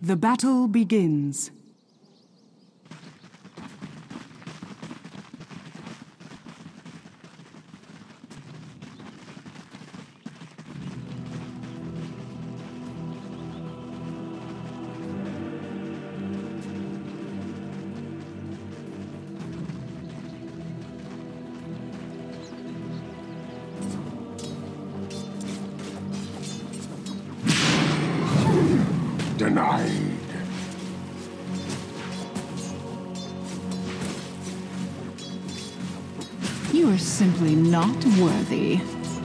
The battle begins. Denied. You are simply not worthy.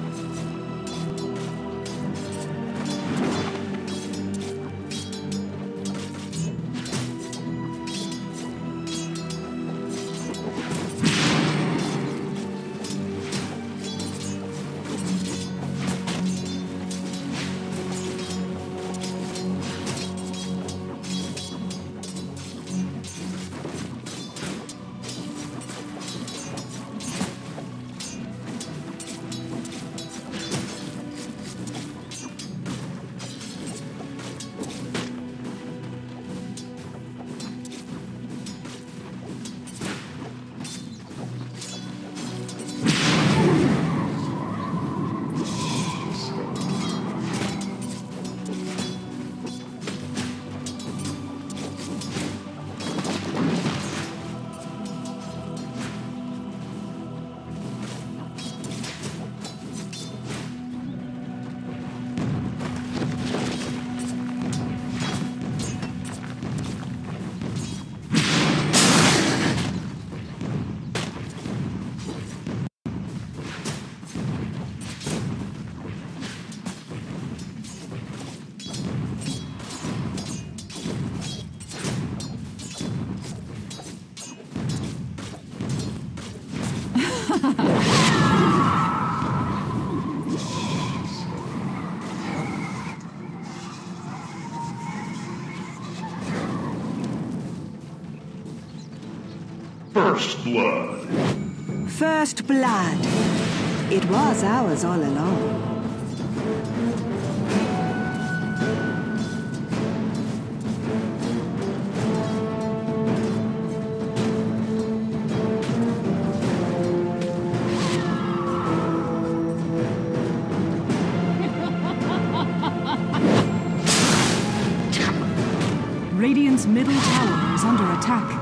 First blood. First blood. It was ours all along. Radiant's middle tower is under attack.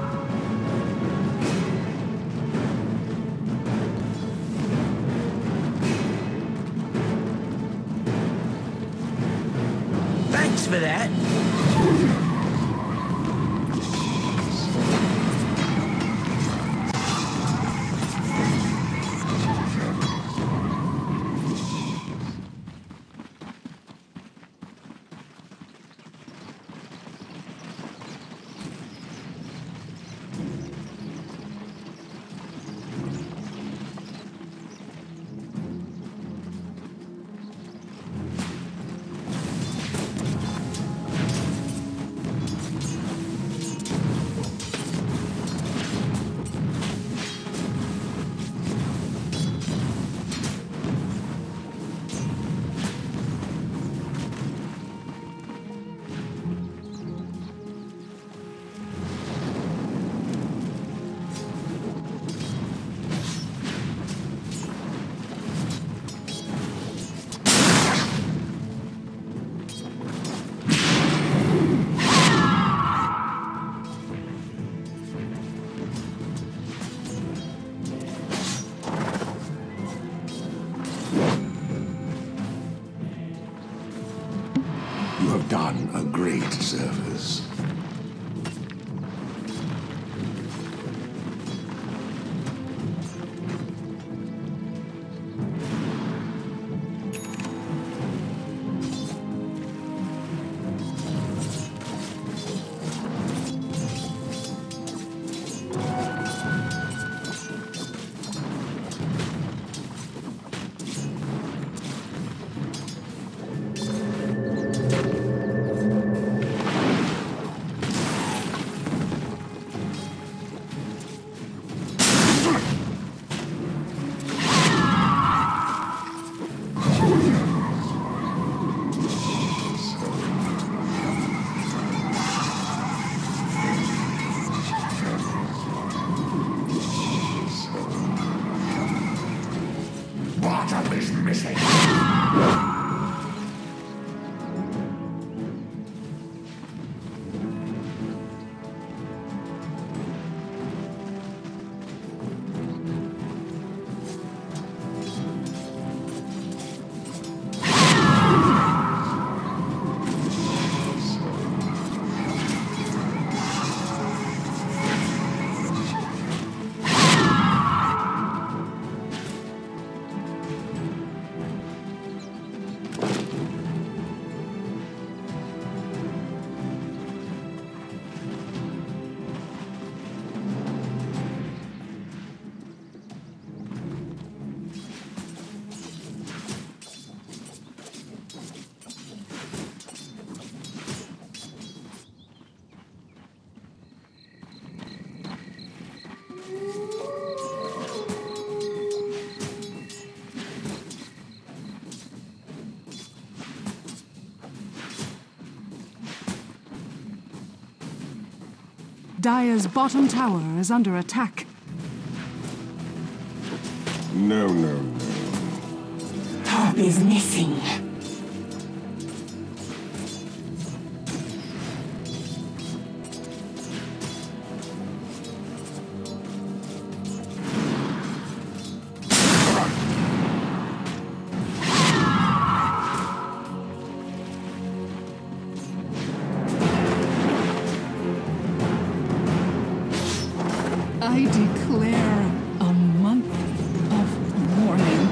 Thanks for that. You have done a great service. bottom is missing. Dire's bottom tower is under attack. No, no, no. Top is missing. I declare a month of mourning.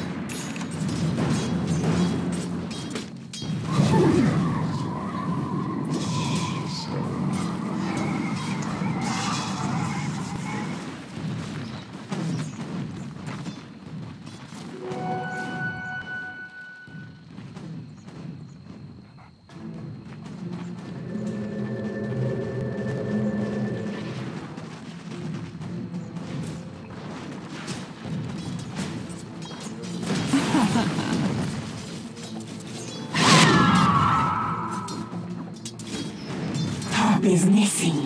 Top is missing.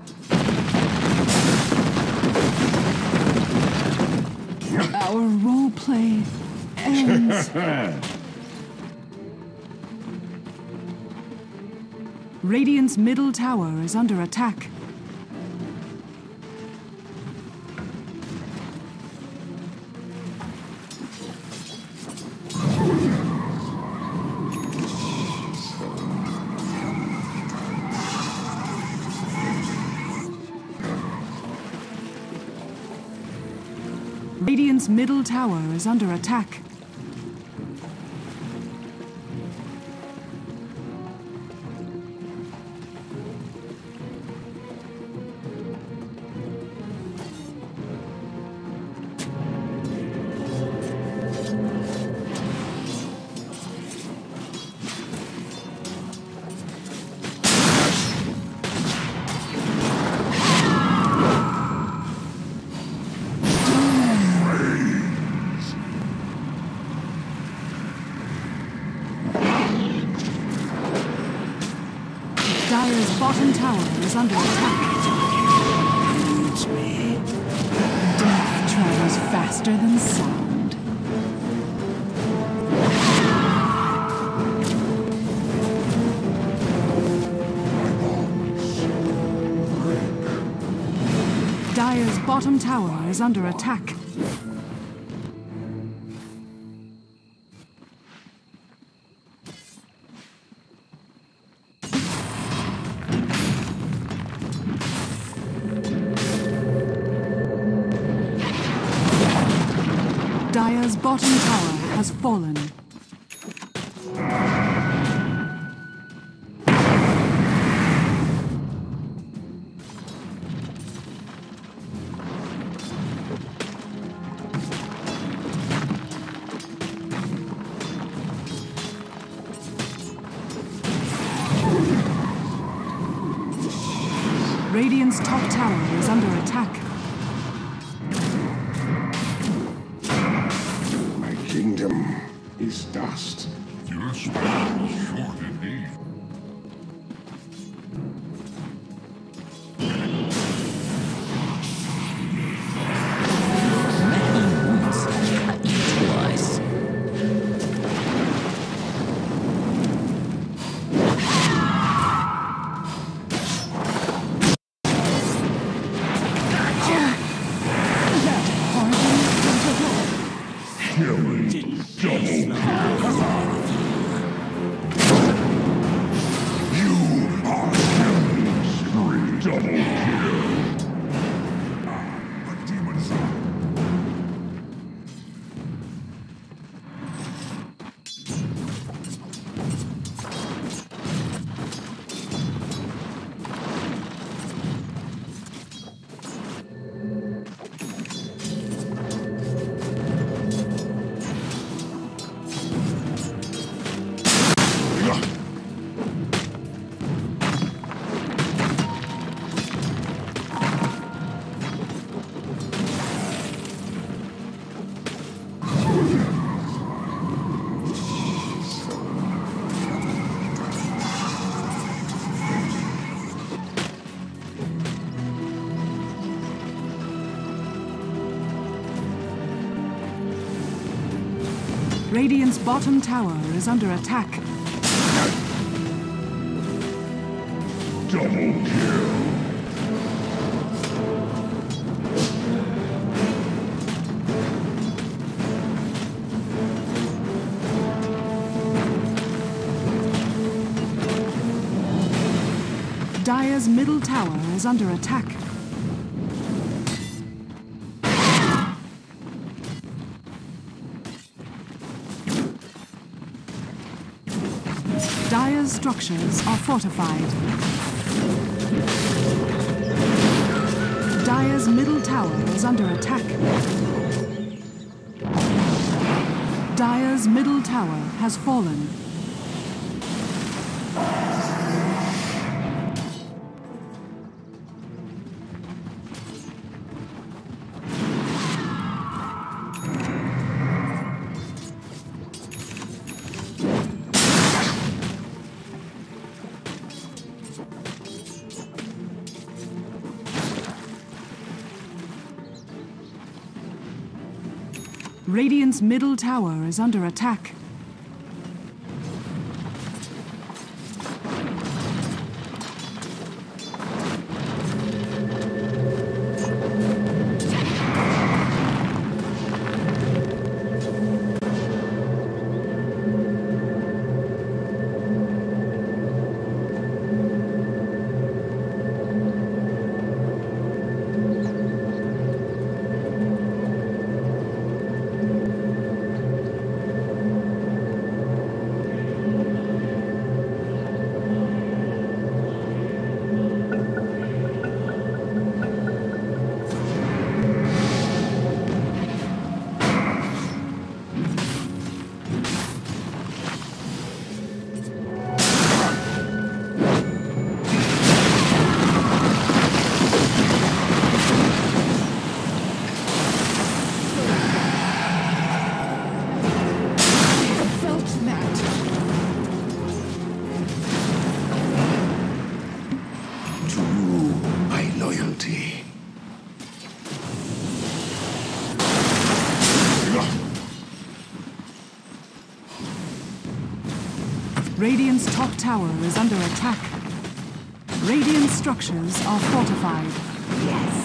Our roleplay ends. Radiant's middle tower is under attack. Radiant's middle tower is under attack. Dire's bottom tower is under attack. Death travels faster than sound. Dire's bottom tower is under attack. Dire's bottom tower has fallen. Radiant's top tower is under attack. My kingdom is dust. Yes, well, short indeed. Many wounds cut you twice. Killing. Double you are killing spree. Double kill. A demon's Radiant's bottom tower is under attack. double kill. Dire's middle tower is under attack. Dire's structures are fortified. Dire's middle tower is under attack. Dire's middle tower has fallen. Radiant's middle tower is under attack. Radiant's top tower is under attack. Radiant structures are fortified. Yes.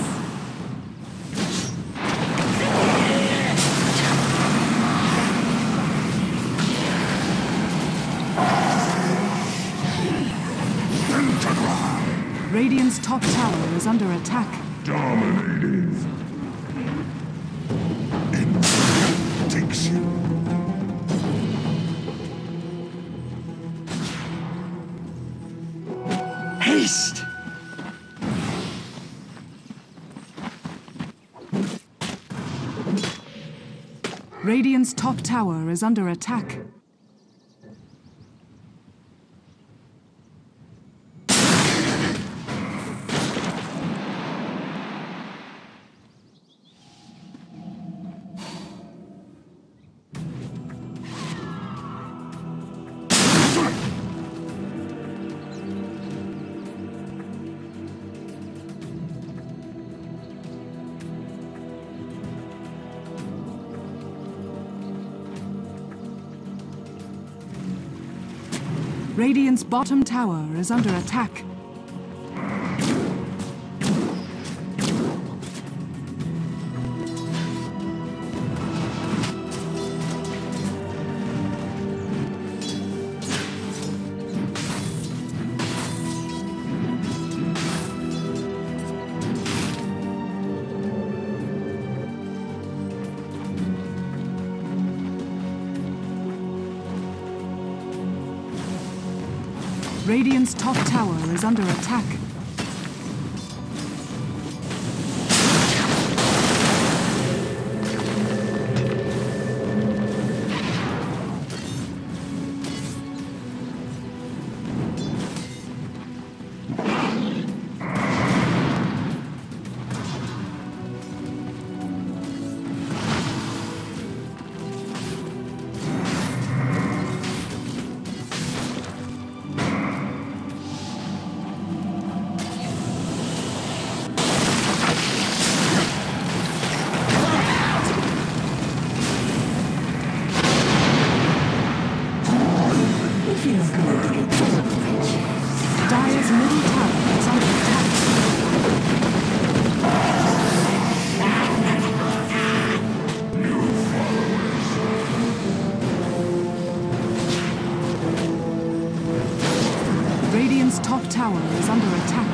Radiant's top tower is under attack. Dominating. It takes you. Haste! Radiant's top tower is under attack. Radiant's bottom tower is under attack. Radiant's top tower is under attack. Dire's middle tower is under attack. Radiant's top tower is under attack.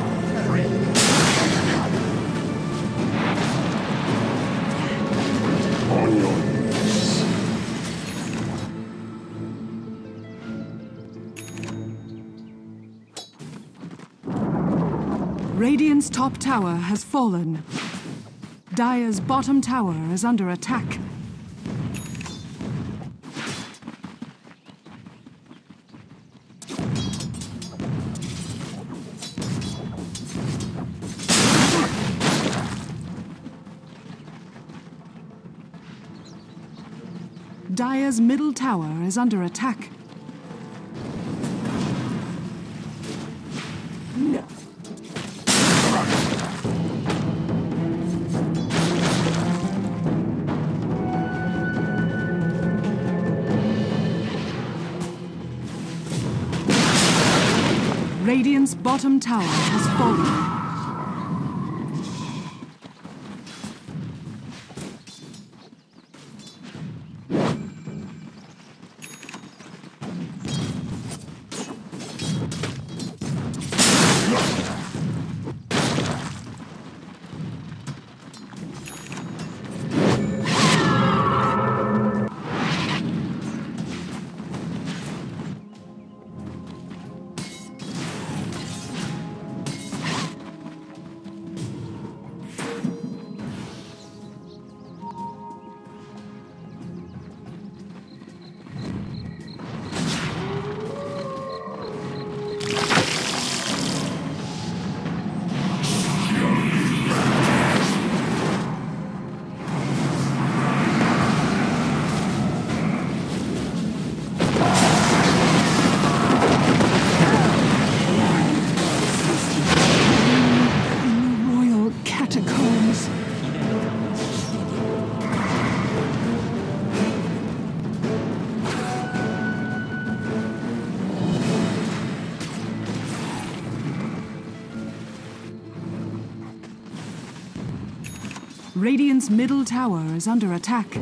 Radiant's top tower has fallen. Dire's bottom tower is under attack. Dire's middle tower is under attack. Radiant's bottom tower has fallen. Radiant's middle tower is under attack.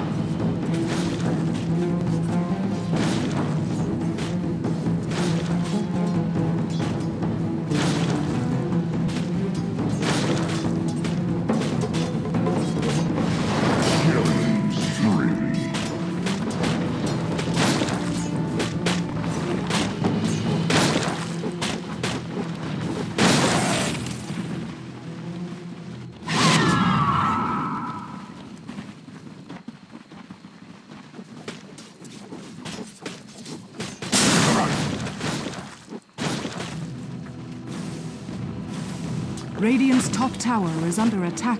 Radiant's top tower is under attack.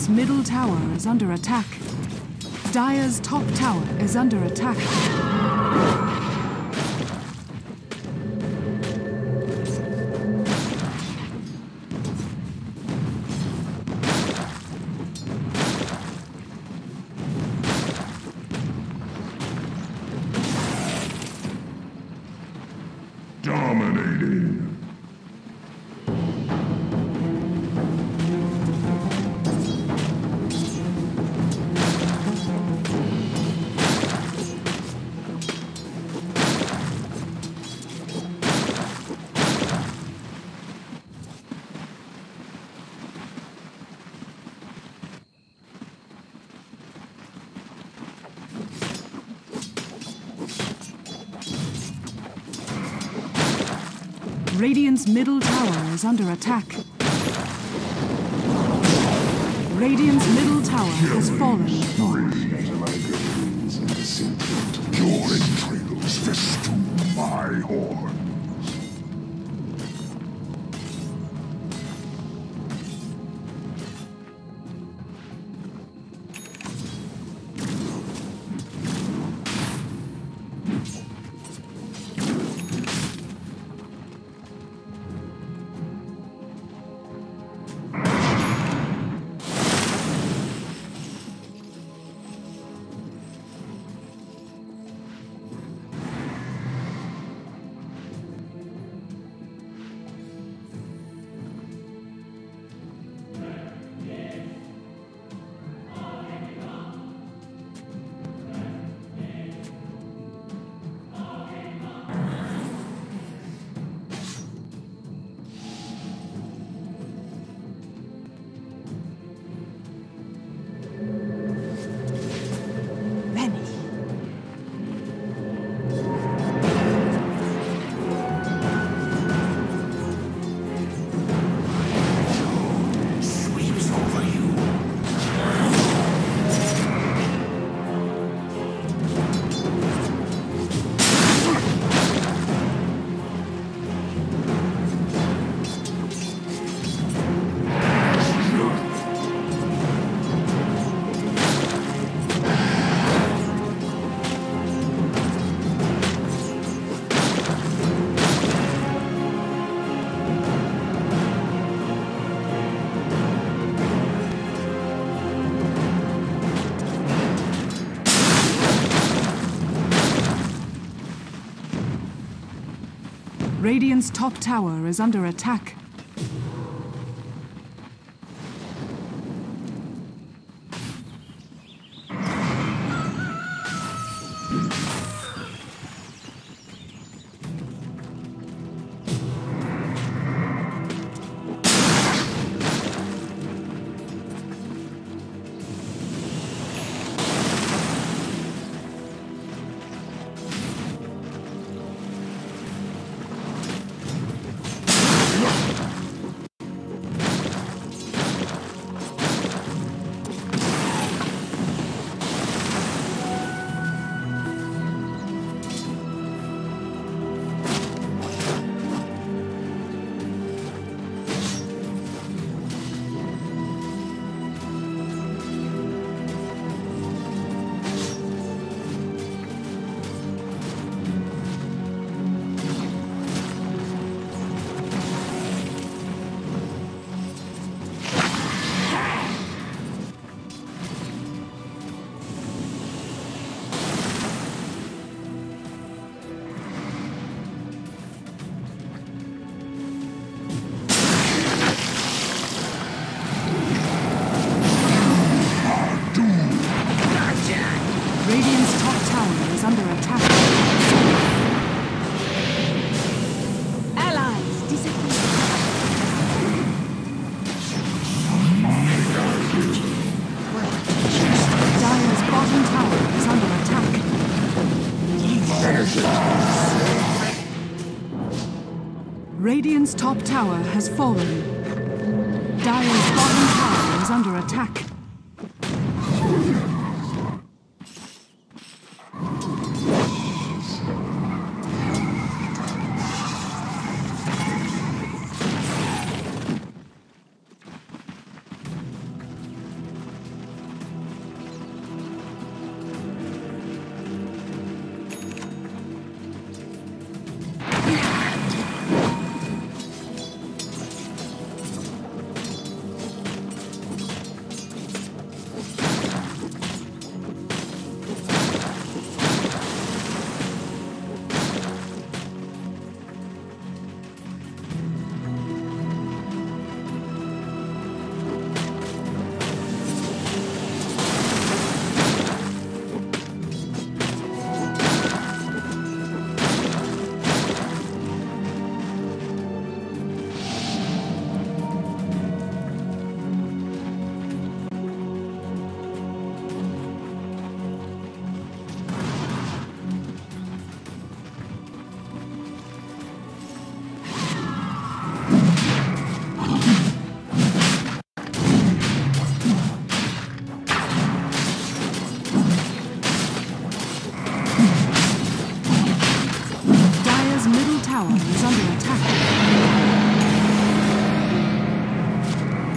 Radiant's middle tower is under attack. Dire's top tower is under attack. Dominating. Radiant's middle tower is under attack. Radiant's middle tower has fallen. Your entrails festoon my horns. Radiant's top tower is under attack. Radiant's top tower is under attack. Allies disappear. Dire's bottom tower is under attack. Radiant's top tower has fallen. Dire's bottom tower is under attack.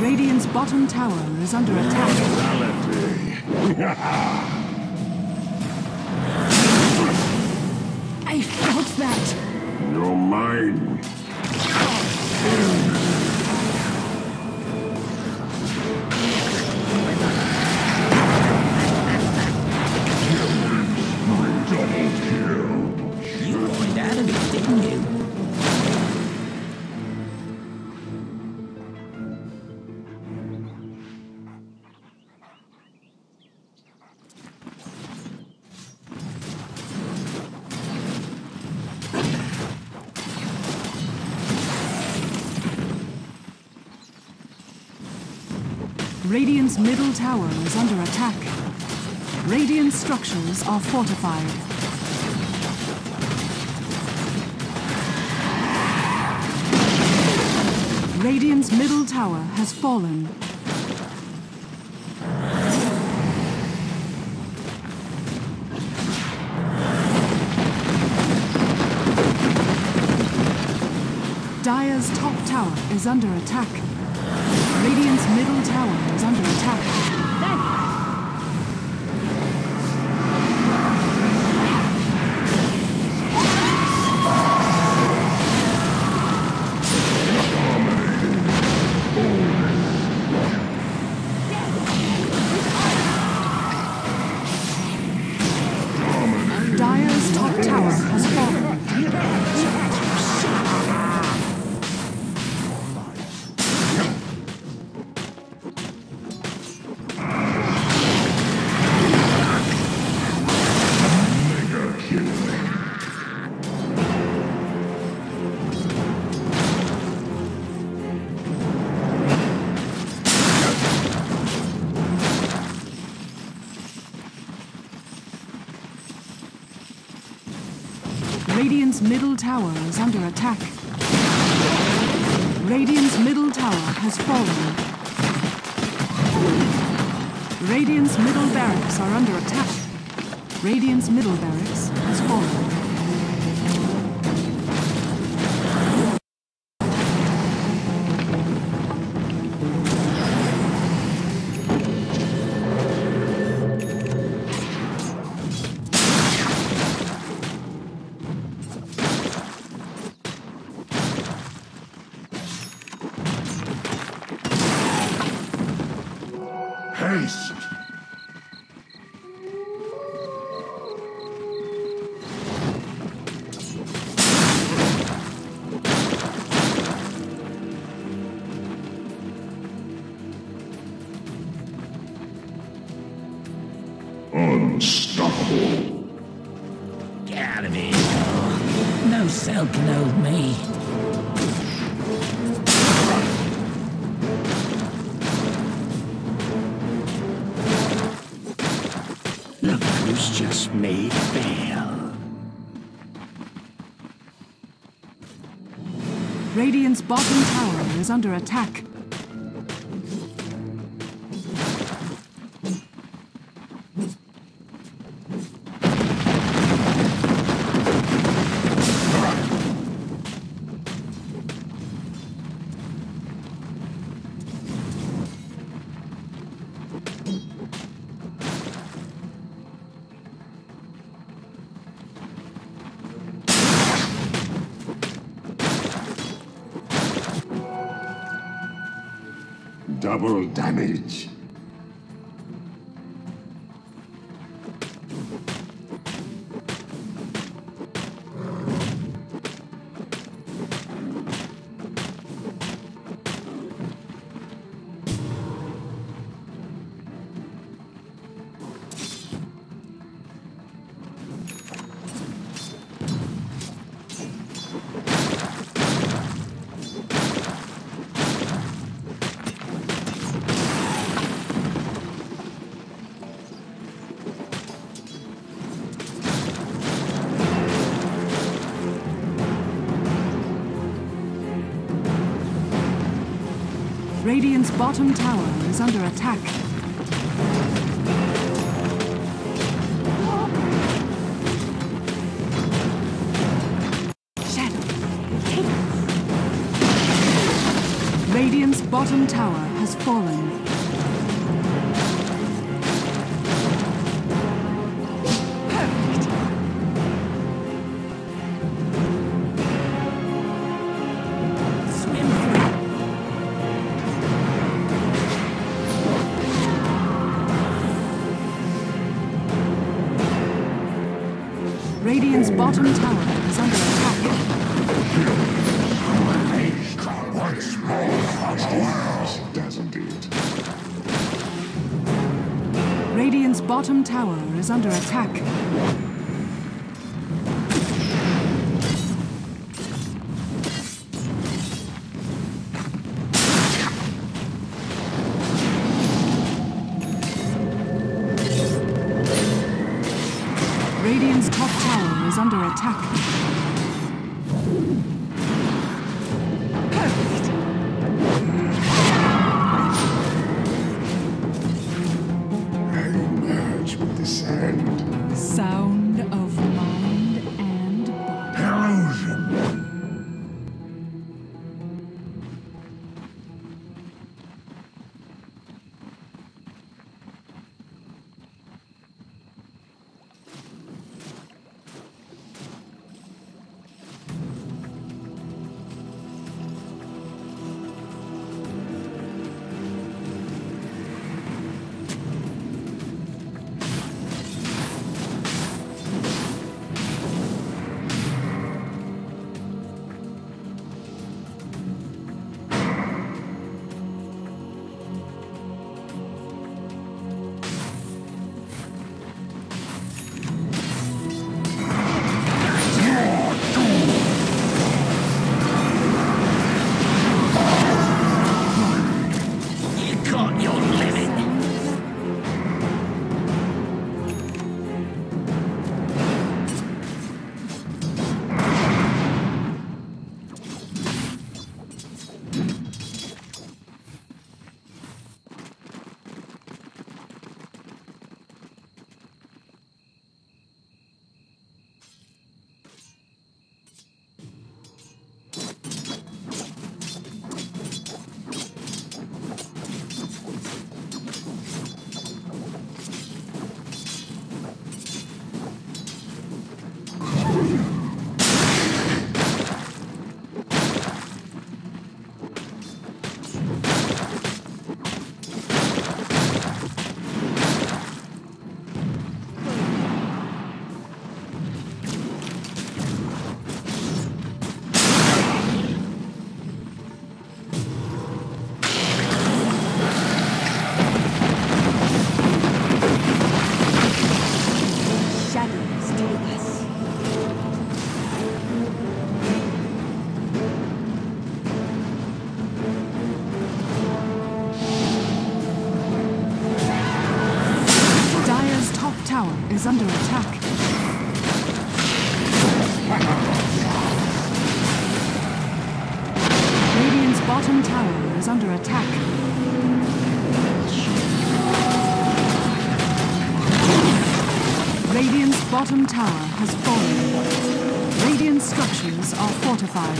Radiant's bottom tower is under attack. I felt that. You're mine. Double kill. You wanted out of it, didn't you? Radiant's middle tower is under attack. Radiant structures are fortified. Radiant's middle tower has fallen. Dire's top tower is under attack. Radiant's middle tower is under attack. Dire's top tower has fallen. Radiant's middle tower is under attack. Radiant's middle tower has fallen. Radiant's middle barracks are under attack. Radiant's middle barracks has fallen. Haste! Unstoppable. Get out of here. No cell can hold me. Look who's just made bail. Radiant's bottom tower is under attack. Double damage. Radiant's bottom tower is under attack. Radiant's bottom tower has has fallen. Radiant's bottom tower is under attack. Once more, doesn't it? Radiant's bottom tower is under attack. Radiant's top tower is under attack. I merge with the sand. Sound of mind and body. Illusion. Is under attack. Radiant's bottom tower is under attack. Radiant's bottom tower has fallen. Radiant structures are fortified.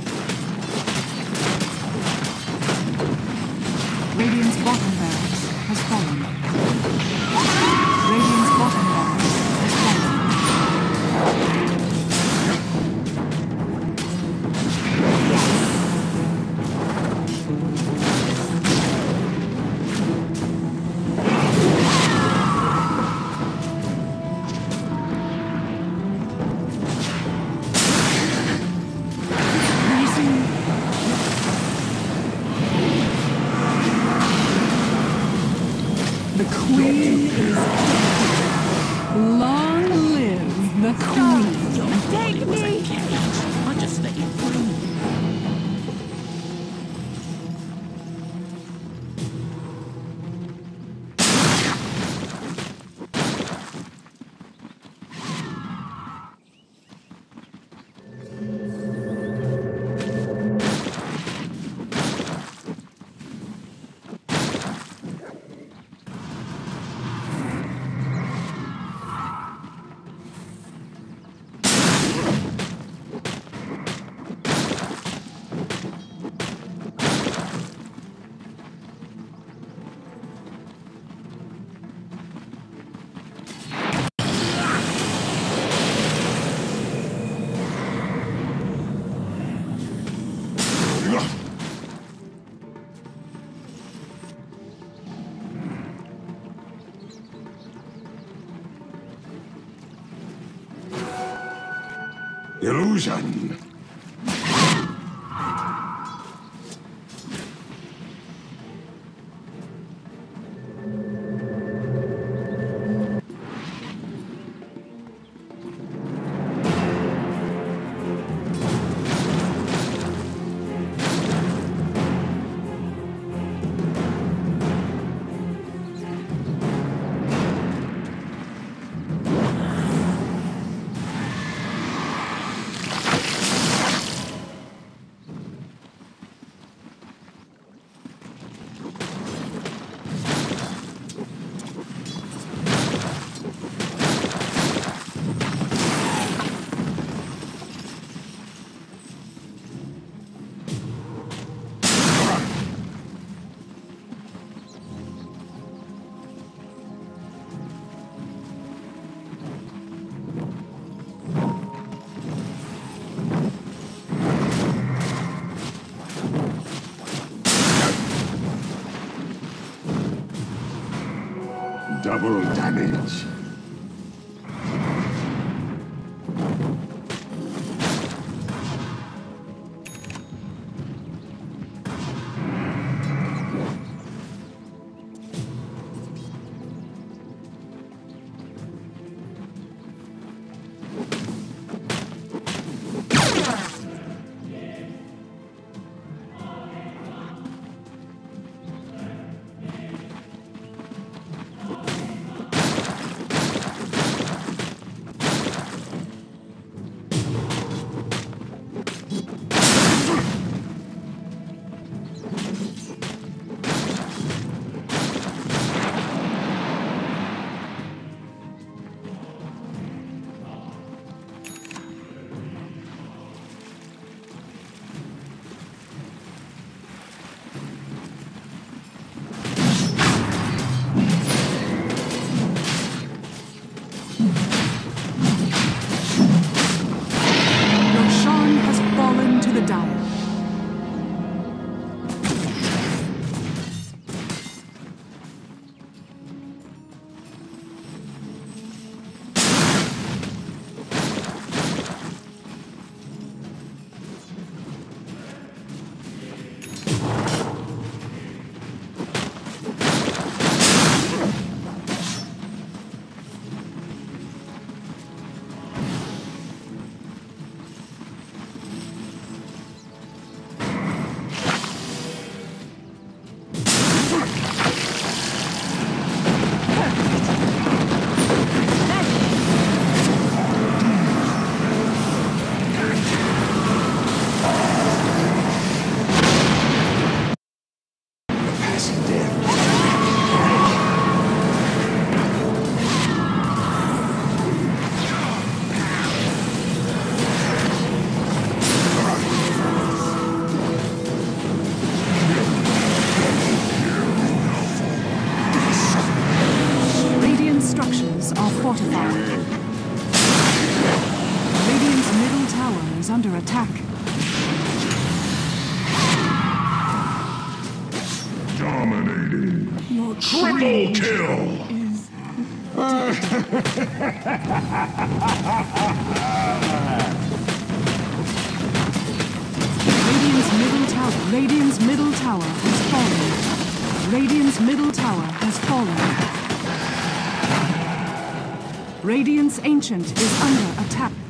Radiant's bottom barracks has fallen. Radiant's bottom barracks has fallen. The queen is long live the queen. Take me! I'll just let you through. Illusion. Double damage. Under attack. Dominating. Your Triple kill. is Radiant's middle tower has fallen. Radiant's middle tower has fallen. Radiant's Ancient is under attack.